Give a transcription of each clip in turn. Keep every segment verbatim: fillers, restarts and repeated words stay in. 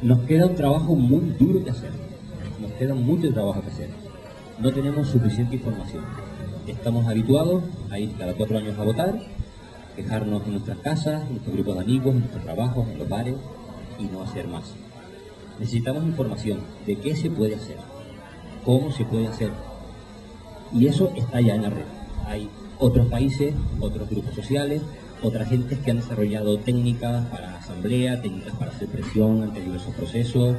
Nos queda un trabajo muy duro que hacer, nos queda mucho trabajo que hacer. No tenemos suficiente información. Estamos habituados a ir cada cuatro años a votar, quejarnos en nuestras casas, en nuestros grupos de amigos, en nuestros trabajos, en los bares, y no hacer más. Necesitamos información de qué se puede hacer, cómo se puede hacer, y eso está ya en la red. Hay otros países, otros grupos sociales, otras gentes que han desarrollado técnicas para asamblea, técnicas para hacer presión ante diversos procesos.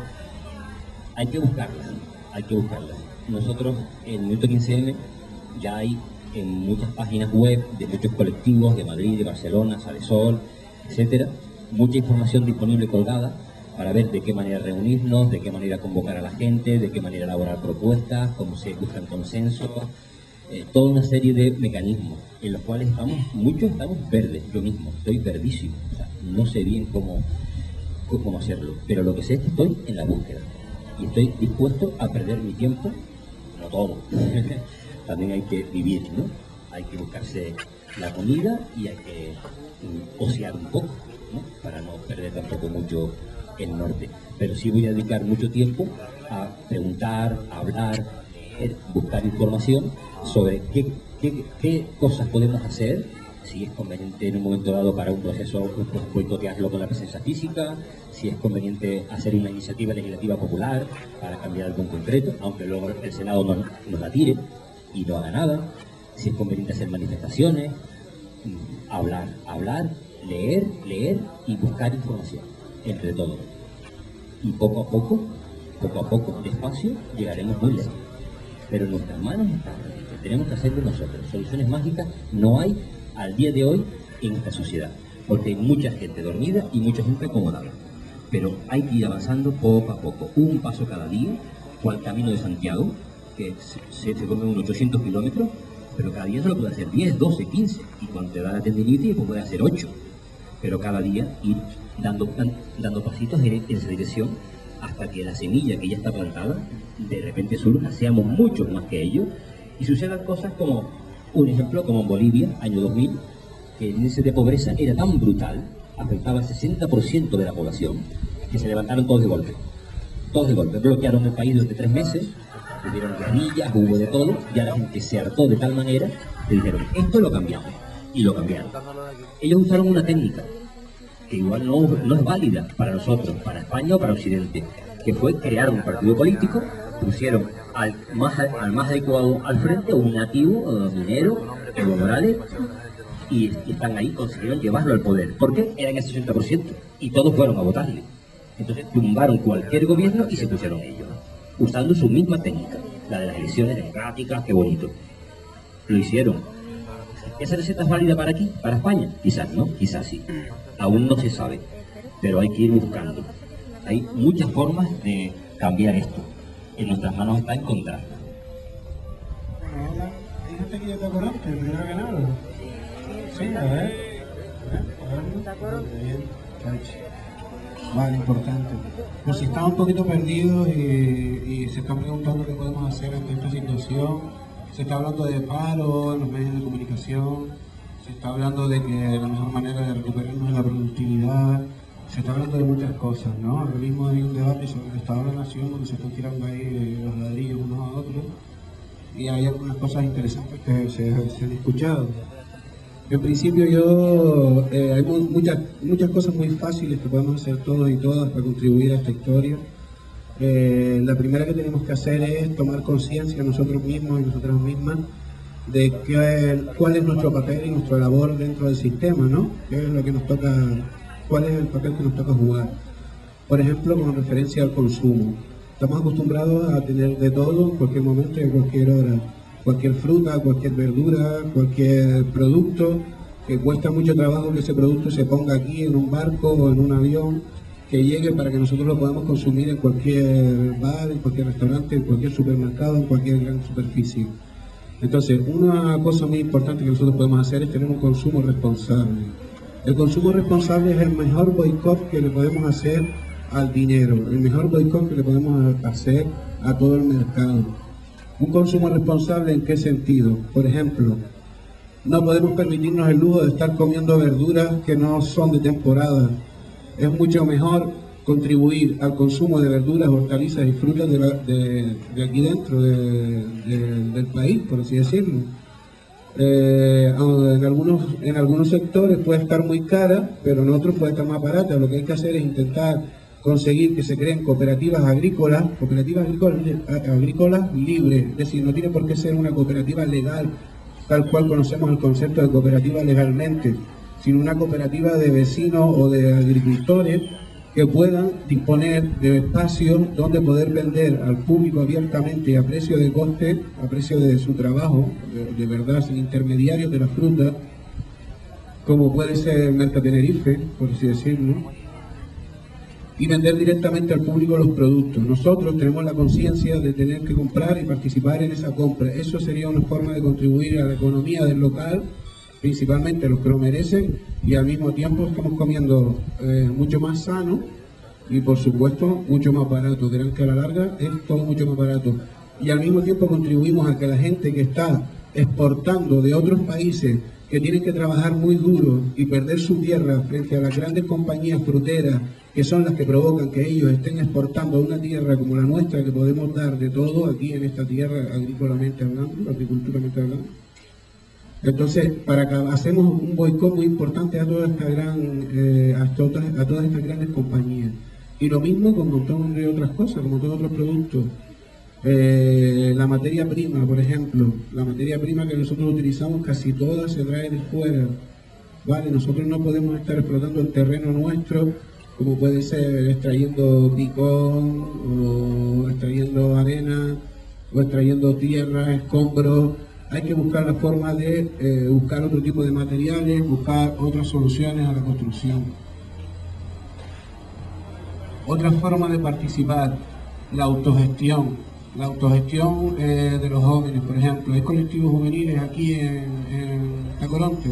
Hay que buscarlas, hay que buscarlas. Nosotros en el Movimiento quince eme ya hay en muchas páginas web de muchos colectivos de Madrid, de Barcelona, Salesol, etcétera, mucha información disponible colgada para ver de qué manera reunirnos, de qué manera convocar a la gente, de qué manera elaborar propuestas, cómo se buscan consensos, eh, toda una serie de mecanismos en los cuales estamos, muchos estamos verdes, yo mismo, estoy verdísimo, o sea, no sé bien cómo, cómo hacerlo, pero lo que sé es que estoy en la búsqueda y estoy dispuesto a perder mi tiempo, no todo, también hay que vivir, ¿no? Hay que buscarse la comida y hay que um, osear un poco, ¿no? Para no perder tampoco mucho el norte, pero sí voy a dedicar mucho tiempo a preguntar, a hablar, leer, buscar información sobre qué, qué, qué cosas podemos hacer, si es conveniente en un momento dado para un proceso boicotearlo con la presencia física, si es conveniente hacer una iniciativa legislativa popular para cambiar algo en concreto, aunque luego el Senado nos, nos la tire y no haga nada, si es conveniente hacer manifestaciones, hablar, hablar, leer, leer y buscar información entre todos. Y poco a poco, poco a poco, despacio, llegaremos muy lejos. Pero en nuestras manos está, tenemos que hacerlo nosotros. Soluciones mágicas no hay al día de hoy en esta sociedad, porque hay mucha gente dormida y mucha gente acomodada. Pero hay que ir avanzando poco a poco, un paso cada día, cual camino de Santiago, que se, se come unos ochocientos kilómetros, pero cada día se lo puede hacer diez, doce, quince, y cuando te da la tendinitis, pues puede hacer ocho. Pero cada día ir dando, dando pasitos en esa dirección hasta que la semilla que ya está plantada de repente surja, seamos muchos más que ellos y sucedan cosas como, un ejemplo, como en Bolivia, año dos mil, que el índice de pobreza era tan brutal, afectaba al sesenta por ciento de la población, que se levantaron todos de golpe. Todos de golpe, bloquearon el país durante tres meses, tuvieron guerrillas, hubo de todo, ya la gente se hartó de tal manera que dijeron, esto lo cambiamos, y lo cambiaron. Ellos usaron una técnica que igual no, no es válida para nosotros, para España o para Occidente, que fue crear un partido político, pusieron al más, al más adecuado al frente, un nativo, minero, Evo Morales, y, y están ahí, consiguieron llevarlo al poder. ¿Por qué? Eran el sesenta por ciento, y todos fueron a votarle. Entonces tumbaron cualquier gobierno y se pusieron ellos, usando su misma técnica, la de las elecciones democráticas, qué bonito. Lo hicieron. ¿Esa receta es válida para aquí, para España? Quizás no, quizás sí. Aún no se sabe, pero hay que ir buscando. Hay muchas formas de cambiar esto. En nuestras manos está encontrarlas. Hola, fíjate que ya te acordaste, primero que nada. Sí, a ver. ¿Te acuerdas? Bien, vale, importante. Pues si están un poquito perdidos y, y se están preguntando qué podemos hacer ante esta situación, se está hablando de paro en los medios de comunicación, se está hablando de que la mejor manera de recuperarnos es la productividad, se está hablando de muchas cosas, ¿no? Ahora mismo hay un debate sobre el Estado de la Nación donde se están tirando ahí los ladrillos unos a otros y hay algunas cosas interesantes que se, se han escuchado. En principio yo, eh, hay muchas, muchas cosas muy fáciles que podemos hacer todos y todas para contribuir a esta historia. Eh, la primera que tenemos que hacer es tomar conciencia nosotros mismos y nosotras mismas de qué, cuál es nuestro papel y nuestra labor dentro del sistema, ¿no? ¿Qué es lo que nos toca, cuál es el papel que nos toca jugar? Por ejemplo, con referencia al consumo. Estamos acostumbrados a tener de todo en cualquier momento y a cualquier hora. Cualquier fruta, cualquier verdura, cualquier producto, que cuesta mucho trabajo que ese producto se ponga aquí en un barco o en un avión, que llegue para que nosotros lo podamos consumir en cualquier bar, en cualquier restaurante, en cualquier supermercado, en cualquier gran superficie. Entonces, una cosa muy importante que nosotros podemos hacer es tener un consumo responsable. El consumo responsable es el mejor boicot que le podemos hacer al dinero, el mejor boicot que le podemos hacer a todo el mercado. Un consumo responsable, ¿en qué sentido? Por ejemplo, no podemos permitirnos el lujo de estar comiendo verduras que no son de temporada. Es mucho mejor contribuir al consumo de verduras, hortalizas y frutas de, la, de, de aquí dentro de, de, del país, por así decirlo. Eh, en, algunos, en algunos sectores puede estar muy cara, pero en otros puede estar más barata. Lo que hay que hacer es intentar conseguir que se creen cooperativas agrícolas, cooperativas agrícolas, agrícolas libres, es decir, no tiene por qué ser una cooperativa legal, tal cual conocemos el concepto de cooperativa legalmente, sino una cooperativa de vecinos o de agricultores que puedan disponer de espacios donde poder vender al público abiertamente a precio de coste, a precio de su trabajo, de, de verdad, sin intermediarios de la fruta, como puede ser Merca Tenerife, por así decirlo, y vender directamente al público los productos. Nosotros tenemos la conciencia de tener que comprar y participar en esa compra. Eso sería una forma de contribuir a la economía del local, principalmente los que lo merecen, y al mismo tiempo estamos comiendo eh, mucho más sano y por supuesto mucho más barato. Verán que a la larga es todo mucho más barato. Y al mismo tiempo contribuimos a que la gente que está exportando de otros países, que tienen que trabajar muy duro y perder su tierra frente a las grandes compañías fruteras, que son las que provocan que ellos estén exportando a una tierra como la nuestra, que podemos dar de todo aquí en esta tierra, agrícolamente hablando, agriculturamente hablando. Entonces, para que hacemos un boicot muy importante a toda esta gran, eh, a, todas, a todas estas grandes compañías. Y lo mismo con un montón de otras cosas, con un montón de otros productos. Eh, la materia prima, por ejemplo, la materia prima que nosotros utilizamos casi toda se trae de fuera. Vale, nosotros no podemos estar explotando el terreno nuestro, como puede ser extrayendo picón, o extrayendo arena, o extrayendo tierra, escombros. Hay que buscar la forma de eh, buscar otro tipo de materiales, buscar otras soluciones a la construcción. Otra forma de participar, la autogestión. La autogestión eh, de los jóvenes, por ejemplo. ¿Hay colectivos juveniles aquí en, en Tacoronte?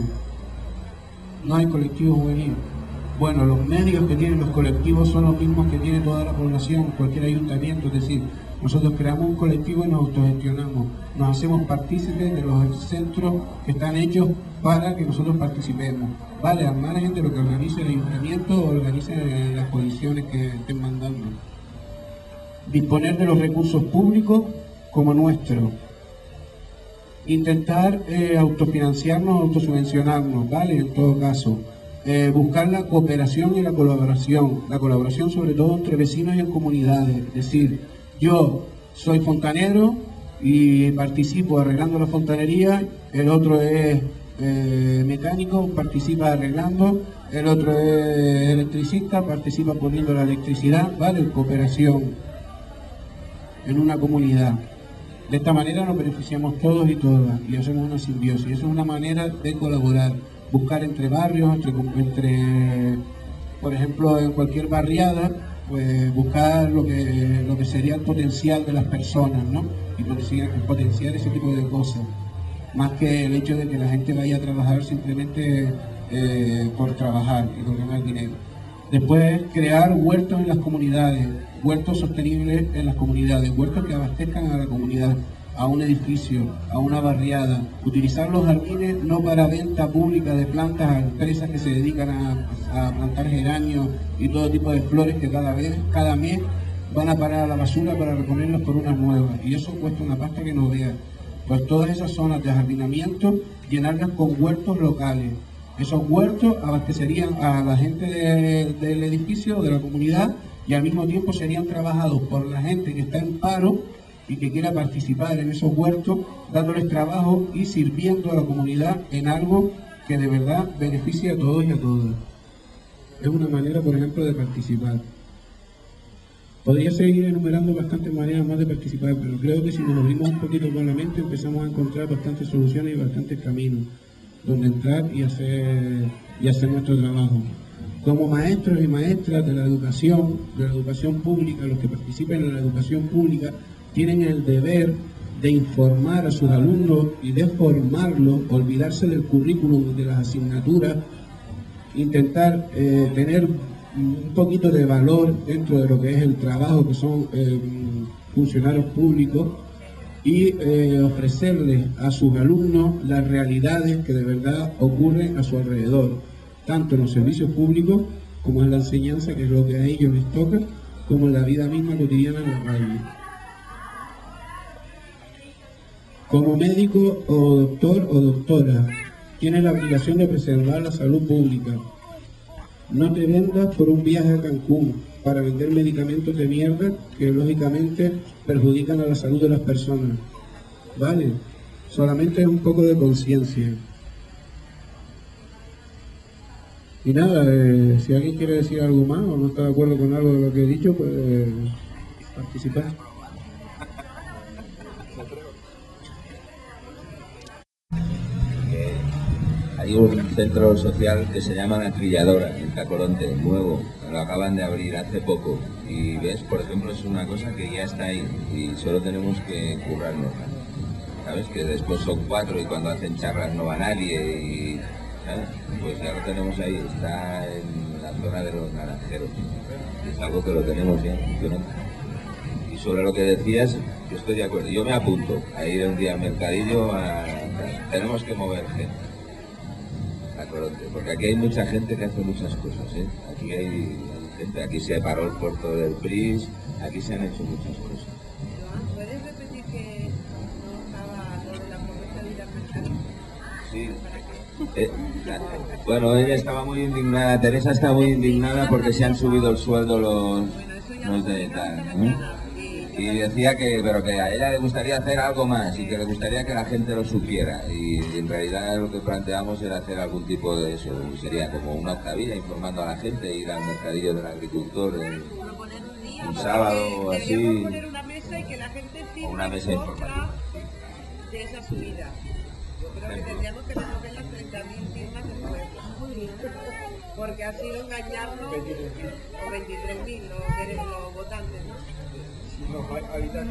No hay colectivos juveniles. Bueno, los medios que tienen los colectivos son los mismos que tiene toda la población, cualquier ayuntamiento. Es decir, nosotros creamos un colectivo y nos autogestionamos. Nos hacemos partícipes de los centros que están hechos para que nosotros participemos. Vale, al margen de lo que organice el ayuntamiento o organice las condiciones que estén mandando. Disponer de los recursos públicos como nuestros. Intentar eh, autofinanciarnos, autosubvencionarnos, ¿vale? En todo caso. Eh, buscar la cooperación y la colaboración. La colaboración sobre todo entre vecinos y en comunidades. Es decir, yo soy fontanero y participo arreglando la fontanería, el otro es eh, mecánico, participa arreglando, el otro es electricista, participa poniendo la electricidad, ¿vale? Cooperación en una comunidad. De esta manera nos beneficiamos todos y todas y hacemos una simbiosis. Eso es una manera de colaborar, buscar entre barrios, entre, entre por ejemplo, en cualquier barriada, pues buscar lo que, lo que sería el potencial de las personas, ¿no? Y potenciar, potenciar ese tipo de cosas, más que el hecho de que la gente vaya a trabajar simplemente eh, por trabajar y por ganar dinero. Después, crear huertos en las comunidades, huertos sostenibles en las comunidades, huertos que abastezcan a la comunidad, a un edificio, a una barriada. Utilizar los jardines no para venta pública de plantas a empresas que se dedican a, a plantar geranios y todo tipo de flores que cada vez, cada mes van a parar a la basura para reponerlas por unas nuevas. Y eso cuesta una pasta que no vea. Pues todas esas zonas de jardinamiento, llenarlas con huertos locales. Esos huertos abastecerían a la gente de, del edificio, de la comunidad, y al mismo tiempo serían trabajados por la gente que está en paro y que quiera participar en esos huertos, dándoles trabajo y sirviendo a la comunidad en algo que de verdad beneficie a todos y a todas. Es una manera, por ejemplo, de participar. Podría seguir enumerando bastantes maneras más de participar, pero creo que si nos abrimos un poquito con la mente empezamos a encontrar bastantes soluciones y bastantes caminos donde entrar y hacer, y hacer nuestro trabajo. Como maestros y maestras de la educación, de la educación pública, los que participen en la educación pública, tienen el deber de informar a sus alumnos y de formarlos, olvidarse del currículum, de las asignaturas, intentar eh, tener un poquito de valor dentro de lo que es el trabajo, que son eh, funcionarios públicos, y eh, ofrecerles a sus alumnos las realidades que de verdad ocurren a su alrededor, tanto en los servicios públicos como en la enseñanza, que es lo que a ellos les toca, como en la vida misma cotidiana en la calle. Como médico o doctor o doctora, tienes la obligación de preservar la salud pública. No te vendas por un viaje a Cancún para vender medicamentos de mierda que lógicamente perjudican a la salud de las personas. ¿Vale? Solamente es un poco de conciencia. Y nada, eh, si alguien quiere decir algo más o no está de acuerdo con algo de lo que he dicho, pues eh, participar. Hay un centro social que se llama La Trilladora, en Tacoronte, nuevo, lo acaban de abrir hace poco. Y ves, por ejemplo, es una cosa que ya está ahí y solo tenemos que currarnos. ¿Sabes? Que después son cuatro y cuando hacen charlas no va nadie y... ¿sabes? Pues ya lo tenemos ahí, está en la zona de los naranjeros. Es algo que lo tenemos ya funcionando. Y sobre lo que decías, yo estoy de acuerdo. Yo me apunto a ir un día al mercadillo, a... tenemos que mover gente. Porque aquí hay mucha gente que hace muchas cosas, ¿eh? Aquí hay gente, aquí se paró el puerto del Pris, aquí se han hecho muchas cosas. ¿Puedes repetir que no estaba lo de la propuesta de ir al mercado? Sí. Eh, bueno, ella estaba muy indignada, Teresa está muy indignada porque se han subido el sueldo los, los de tal, ¿no? Y decía que, pero que a ella le gustaría hacer algo más y que le gustaría que la gente lo supiera. Y en realidad lo que planteamos era hacer algún tipo de eso, sería como una octavilla informando a la gente, ir al mercadillo del agricultor en, un sábado o así. Poner una mesa y que la gente o una mesa informativa de esa subida. Yo creo que tendríamos que recoger las treinta mil firmas del pueblo, porque ha sido engañarnos, o veintitrés mil los, los votantes, ¿no? Porque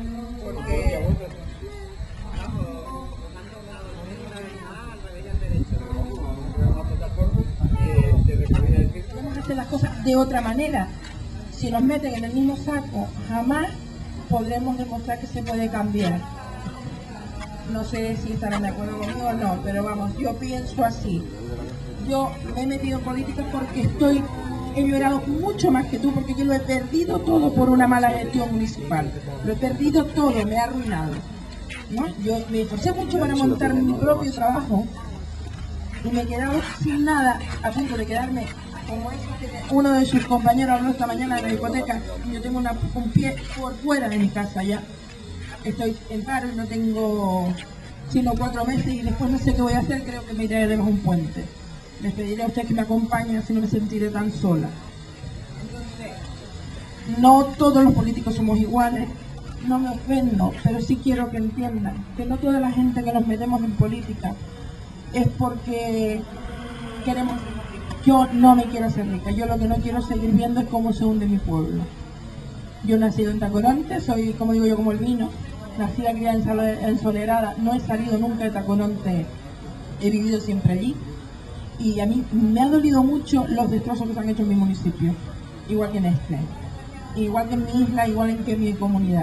vamos a hacer las cosas de otra manera. Si nos meten en el mismo saco, jamás podremos demostrar que se puede cambiar. No sé si estarán de acuerdo conmigo o no, pero vamos, yo pienso así. Yo me he metido en política porque estoy... he llorado mucho más que tú porque yo lo he perdido todo por una mala gestión municipal. Lo he perdido todo, me ha arruinado, ¿no? Yo me esforcé mucho para montar mi propio trabajo y me he quedado sin nada, a punto de quedarme como eso que uno de sus compañeros habló esta mañana en la hipoteca. Yo tengo una, un pie por fuera de mi casa ya. Estoy en paro y no tengo sino cuatro meses y después no sé qué voy a hacer, creo que me iré debajo de un puente. Les pediré a ustedes que me acompañen, así no me sentiré tan sola. Entonces, no todos los políticos somos iguales, no me ofendo, pero sí quiero que entiendan que no toda la gente que nos metemos en política es porque queremos... Yo no me quiero hacer rica, yo lo que no quiero seguir viendo es cómo se hunde mi pueblo. Yo he nacido en Tacoronte, soy, como digo yo, como el vino, nacida criada en Solerada, no he salido nunca de Tacoronte, he vivido siempre allí. Y a mí me ha dolido mucho los destrozos que se han hecho en mi municipio, igual que en este, igual que en mi isla, igual que en mi comunidad.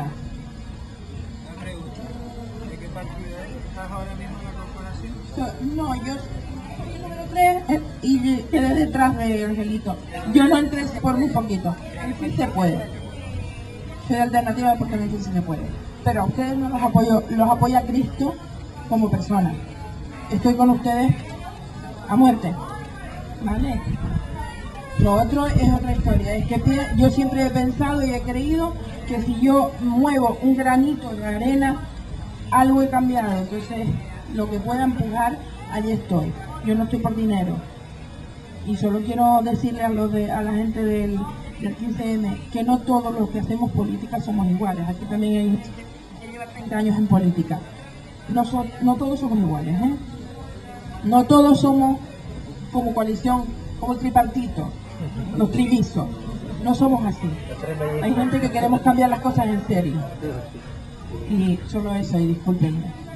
¿De qué partido eres? ¿Estás ahora mismo en la corporación? No, yo soy el número tres y quedé detrás de Angelito. Yo no entré por muy poquito, en fin se puede. Soy de alternativa porque en fin se puede. Pero a ustedes no los apoyo, los apoya Cristo como persona. Estoy con ustedes a muerte, ¿vale? Lo otro es otra historia, es que yo siempre he pensado y he creído que si yo muevo un granito de arena, algo he cambiado. Entonces, lo que pueda empujar, allí estoy. Yo no estoy por dinero. Y solo quiero decirle a, los de, a la gente del, del quince eme que no todos los que hacemos política somos iguales. Aquí también hay que llevar treinta años en política. No, so, no todos somos iguales, ¿eh? No todos somos como coalición, como el tripartito, los trillizos. No somos así. Hay gente que queremos cambiar las cosas en serio. Y solo eso, y discúlpenme.